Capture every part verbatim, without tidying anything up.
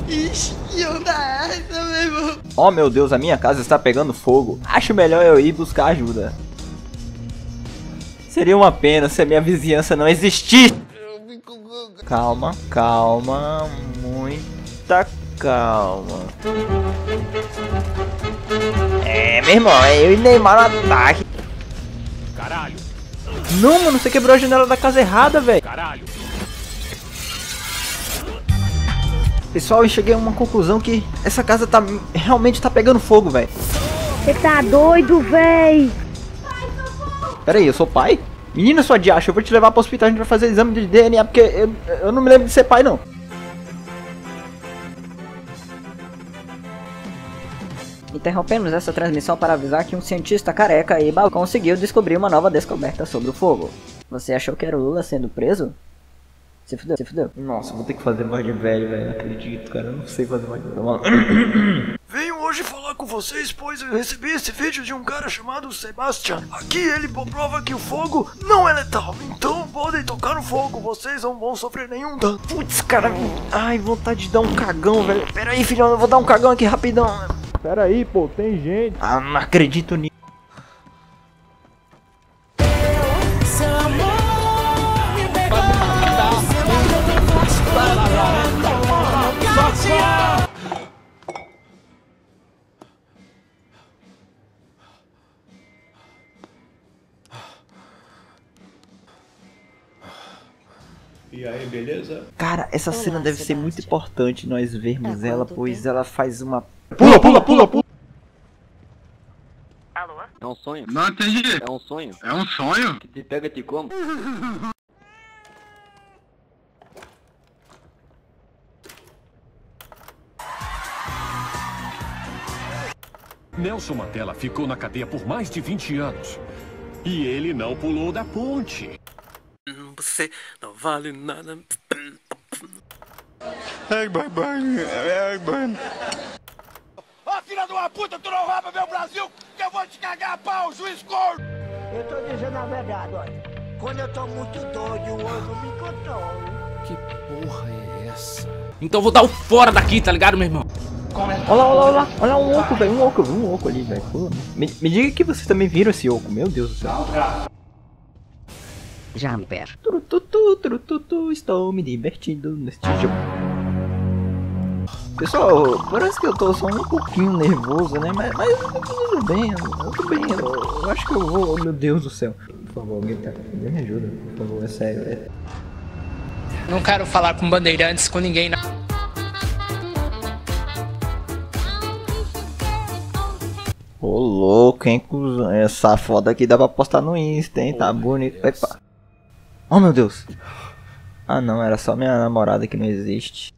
Ixi, que onda é essa, meu irmão? Oh meu Deus, a minha casa está pegando fogo. Acho melhor eu ir buscar ajuda. Seria uma pena se a minha vizinhança não existisse. Calma, calma, muita calma. É, meu irmão, é eu e Neymar no ataque. Caralho. Não, mano, você quebrou a janela da casa errada, velho. Caralho. Pessoal, eu cheguei a uma conclusão que essa casa tá realmente tá pegando fogo, velho. Você tá doido, véi? Pera aí, eu sou pai? Menina, sua diacha, eu vou te levar pro hospital, a gente vai fazer exame de D N A, porque eu, eu não me lembro de ser pai, não. Interrompemos essa transmissão para avisar que um cientista careca e baú conseguiu descobrir uma nova descoberta sobre o fogo. Você achou que era o Lula sendo preso? Se fudeu, se fudeu. Nossa, vou ter que fazer mais de velho, velho. Não acredito, cara. Eu não sei fazer mais de velho. Venho hoje falar com vocês, pois eu recebi esse vídeo de um cara chamado Sebastian. Aqui ele prova que o fogo não é letal. Então podem tocar no fogo, vocês não vão sofrer nenhum dano. Putz, cara. Ai, vontade de dar um cagão, velho. Pera aí, filhão. Eu vou dar um cagão aqui rapidão. Pera aí, pô. Tem gente. Ah, não acredito nisso. E aí, beleza? Cara, essa Olá, cena deve ser Sebastian. muito importante nós vermos Há ela, quanto pois tempo? ela faz uma... Pula, pula, pula, pula! É um sonho? Não entendi. É um sonho? É um sonho? Que te pega te como? Nelson Mandela ficou na cadeia por mais de vinte anos. E ele não pulou da ponte. Você não vale nada. Ó, filha de uma puta, tu não rouba meu Brasil, que eu vou te cagar a pau, juiz corno! Eu tô dizendo a verdade, olha. Quando eu tô muito doido, eu não me controlo. Que porra é essa? Então eu vou dar o fora daqui, tá ligado, meu irmão? Olha lá, olha lá, olha lá, olha um oco, velho, um oco, um oco ali, velho. Pô, Me, me diga que vocês também viram esse oco, meu Deus do céu. Jumper. Turututu, turututu, estou me divertindo neste jogo. Pessoal, parece que eu tô só um pouquinho nervoso, né? Mas, mas tudo bem, eu tô bem, eu, eu acho que eu vou, oh, meu Deus do céu. Por favor, alguém, tá, alguém me ajuda, por favor, é sério. É... Não quero falar com bandeirantes, com ninguém, não. Ô louco, hein, cuzão. Essa foto aqui dá pra postar no Insta, hein? Tá bonito. Epa. Oh meu Deus. Ah não, era só minha namorada que não existe.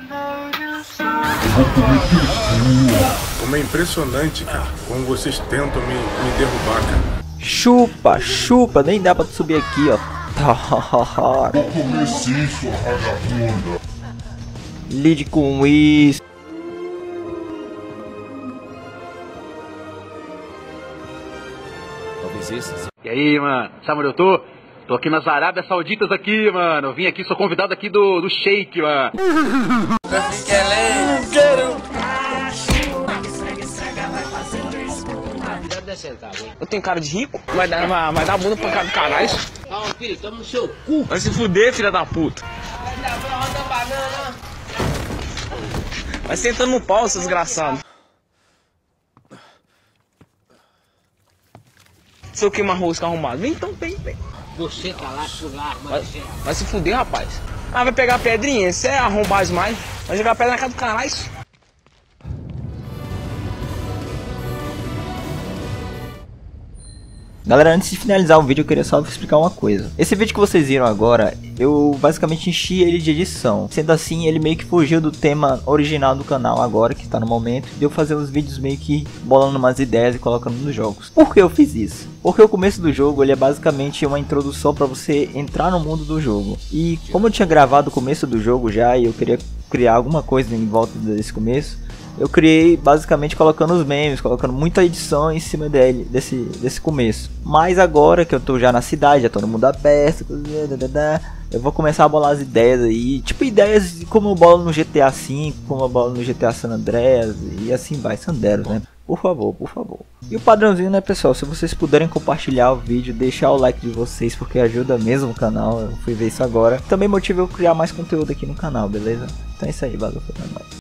Como é impressionante, cara. Como vocês tentam me, me derrubar, cara. Chupa, chupa. Nem dá pra subir aqui, ó. Lide com isso. E aí, mano, sabe onde eu tô? Tô aqui nas Arábias Sauditas aqui, mano. Eu vim aqui, sou convidado aqui do, do Sheik, mano. Eu tenho cara de rico? Vai dar, vai, vai dar bunda pra cara do caralho. Calma, filho, toma no seu cu. Vai se fuder, filha da puta. Vai sentando no pau, seu desgraçado. Seu queima rosca arrumado. Vem então, vem, vem. Você tá lá, pular, Vai, vai se fuder, rapaz. Ah, vai pegar pedrinha, esse é arrombar demais. Vai jogar pedra na cara do caralho. Galera, antes de finalizar o vídeo eu queria só explicar uma coisa. Esse vídeo que vocês viram agora, eu basicamente enchi ele de edição. Sendo assim, ele meio que fugiu do tema original do canal agora, que tá no momento. De eu fazer uns vídeos meio que bolando umas ideias e colocando nos jogos. Por que eu fiz isso? Porque o começo do jogo ele é basicamente uma introdução para você entrar no mundo do jogo. E como eu tinha gravado o começo do jogo já e eu queria criar alguma coisa em volta desse começo, eu criei basicamente colocando os memes, colocando muita edição em cima dele, desse, desse começo. Mas agora que eu tô já na cidade, já tô no mundo aberto, Eu vou começar a bolar as ideias aí, tipo ideias como eu bolo no G T A cinco, como eu bolo no G T A San Andreas e assim vai, Sandero, né? Por favor, por favor. E o padrãozinho, né, pessoal? Se vocês puderem compartilhar o vídeo, deixar o like de vocês, porque ajuda mesmo o canal. Eu fui ver isso agora. Também motiva eu criar mais conteúdo aqui no canal, beleza? Então é isso aí, valeu, foi nóis.